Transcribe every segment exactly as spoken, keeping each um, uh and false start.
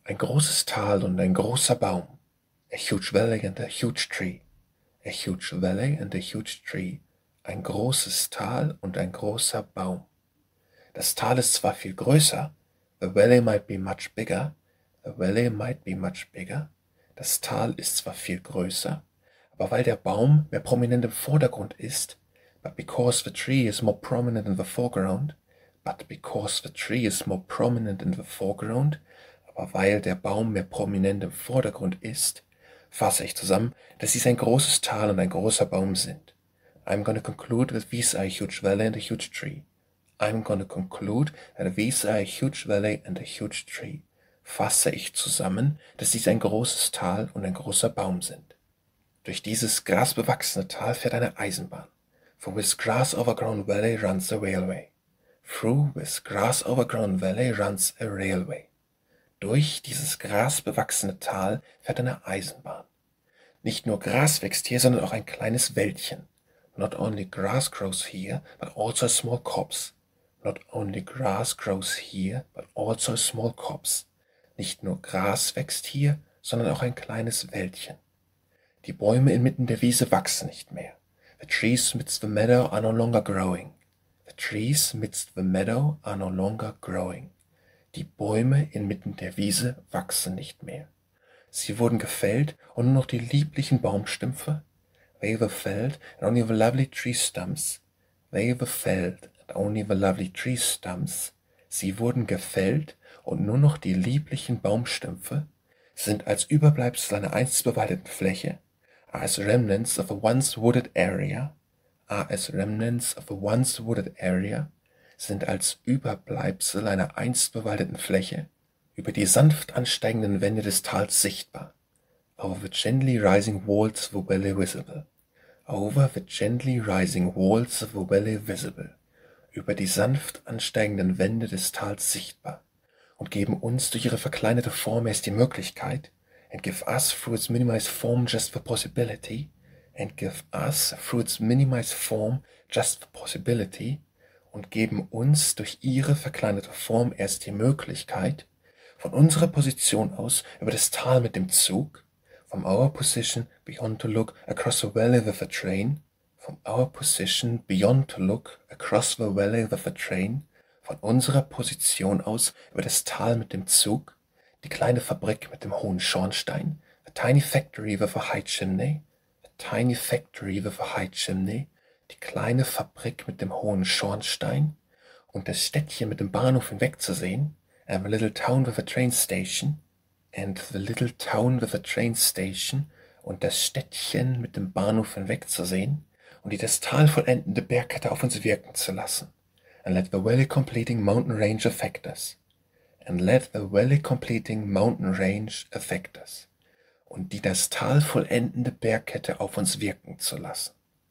Ein großes Tal und ein großer Baum. A huge valley and a huge tree. A huge valley and a huge tree. Ein großes Tal und ein großer Baum. Das Tal ist zwar viel größer, the valley might be much bigger, the valley might be much bigger. Das Tal ist zwar viel größer, aber weil der Baum mehr prominent im Vordergrund ist, but because the tree is more prominent in the foreground, but because the tree is more prominent in the foreground, aber weil der Baum mehr prominent im Vordergrund ist, fasse ich zusammen, dass dies ein großes Tal und ein großer Baum sind. I'm going to conclude that these are a huge valley and a huge tree. I'm going to conclude that these are a huge valley and a huge tree. Fasse ich zusammen, dass dies ein großes Tal und ein großer Baum sind. Durch dieses grasbewachsene Tal fährt eine Eisenbahn. For this grass-overgrown valley runs a railway. Through this grass-overgrown valley runs a railway. Durch dieses grasbewachsene Tal fährt eine Eisenbahn. Nicht nur Gras wächst hier, sondern auch ein kleines Wäldchen. Not only grass grows here, but also a small copse. Not only grass grows here, but also a small copse. Nicht nur Gras wächst hier, sondern auch ein kleines Wäldchen. Die Bäume inmitten der Wiese wachsen nicht mehr. The trees midst the meadow are no longer growing. The trees midst the meadow are no longer growing. Die Bäume inmitten der Wiese wachsen nicht mehr. Sie wurden gefällt und nur noch die lieblichen Baumstümpfe, they were felled and only the lovely tree stumps, they were felled and only the lovely tree stumps, sie wurden gefällt und nur noch die lieblichen Baumstümpfe sind als Überbleibsel einer einst bewaldeten Fläche, are as remnants of a once wooded area, are as remnants of a once wooded area, sind als Überbleibsel einer einst bewaldeten Fläche über die sanft ansteigenden Wände des Tals sichtbar. Over the gently rising walls of the valley visible. Over the gently rising walls of the valley visible. Über die sanft ansteigenden Wände des Tals sichtbar und geben uns durch ihre verkleinerte Form erst die Möglichkeit, and give us through its minimized form just the possibility, and give us through its minimized form just the possibility, und geben uns durch ihre verkleinerte Form erst die Möglichkeit, von unserer Position aus über das Tal mit dem Zug, from our position beyond to look across the valley with a train, from our position beyond to look across the valley with a train, von unserer Position aus über das Tal mit dem Zug, die kleine Fabrik mit dem hohen Schornstein, the tiny factory with a high chimney, the tiny factory with a high chimney, die kleine Fabrik mit dem hohen Schornstein und das Städtchen mit dem Bahnhof hinwegzusehen, and the little town with a train station, and the little town with a train station, und das Städtchen mit dem Bahnhof hinwegzusehen und die das Tal vollendende Bergkette auf uns wirken zu lassen. And let the valley completing mountain range affect us. And let the valley completing mountain range affect us. Und die das Tal vollendende Bergkette auf uns wirken zu lassen.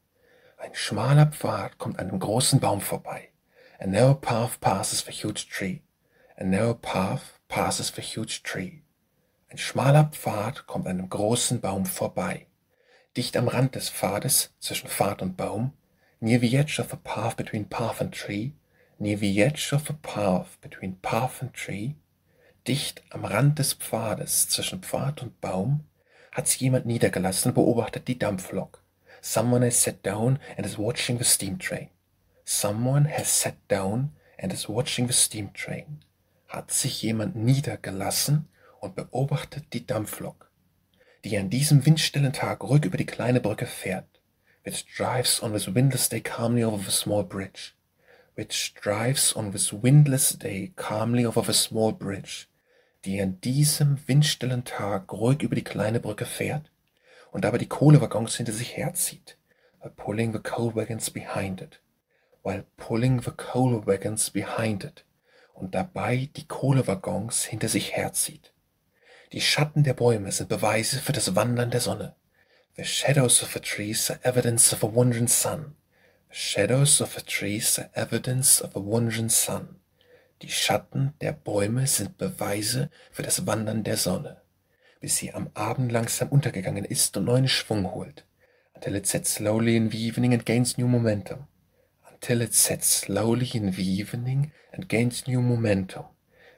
Ein schmaler Pfad kommt an einem großen Baum vorbei. A narrow path passes the huge tree. A narrow path passes the huge tree. Ein schmaler Pfad kommt an einem großen Baum vorbei. Dicht am Rand des Pfades, zwischen Pfad und Baum, near the edge of the path between path and tree, near the edge of the path between path and tree, dicht am Rand des Pfades, zwischen Pfad und Baum, hat sich jemand niedergelassen und beobachtet die Dampflok. Someone has sat down and is watching the steam train. Someone has sat down and is watching the steam train. Hat sich jemand niedergelassen und beobachtet die Dampflok, die an diesem windstillen Tag ruhig über die kleine Brücke fährt, which drives on this windless day calmly over the small bridge, which drives on this windless day calmly over the small bridge, die an diesem windstillen Tag ruhig über die kleine Brücke fährt und dabei die Kohlewaggons hinter sich herzieht, while pulling the coal wagons behind it, while pulling the coal wagons behind it, und dabei die Kohlewaggons hinter sich herzieht. Die Schatten der Bäume sind Beweise für das Wandern der Sonne. The shadows of the trees are evidence of a wandering sun. The shadows of the trees are evidence of a wandering sun. Die Schatten der Bäume sind Beweise für das Wandern der Sonne, bis sie am Abend langsam untergegangen ist und neuen Schwung holt, until it sets slowly in the evening and gains new momentum. Until it sets slowly in the evening and gains new momentum,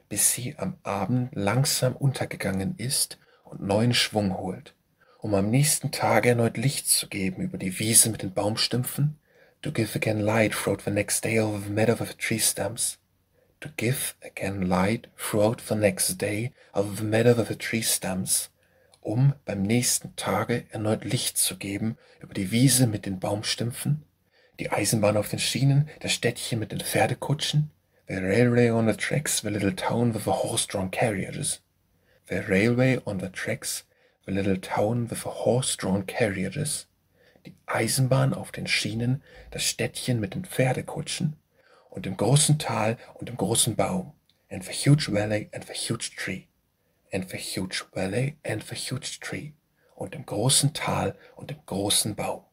bis sie am Abend langsam untergegangen ist und neuen Schwung holt, um am nächsten Tage erneut Licht zu geben über die Wiese mit den Baumstümpfen, to give again light throughout the next day over the meadow with the tree stems, to give again light throughout the next day over the meadow with the tree stems, um beim nächsten Tage erneut Licht zu geben über die Wiese mit den Baumstümpfen, die Eisenbahn auf den Schienen, das Städtchen mit den Pferdekutschen, the railway on the tracks, the little town with the horse-drawn carriages, the railway on the tracks, the little town with the horse-drawn carriages, die Eisenbahn auf den Schienen, das Städtchen mit den Pferdekutschen und dem großen Tal und dem großen Baum, and the huge valley and the huge tree, and the huge valley and the huge tree, und dem großen Tal und dem großen Baum.